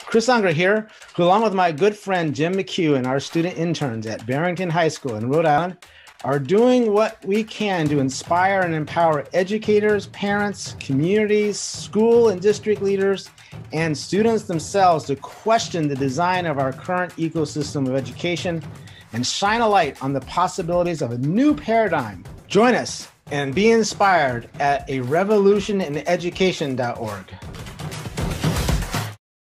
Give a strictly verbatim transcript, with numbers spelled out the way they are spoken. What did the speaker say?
Chris Unger here, who along with my good friend Jim McCue and our student interns at Barrington High School in Rhode Island are doing what we can to inspire and empower educators, parents, communities, school and district leaders, and students themselves to question the design of our current ecosystem of education and shine a light on the possibilities of a new paradigm. Join us and be inspired at a revolution in education dot org.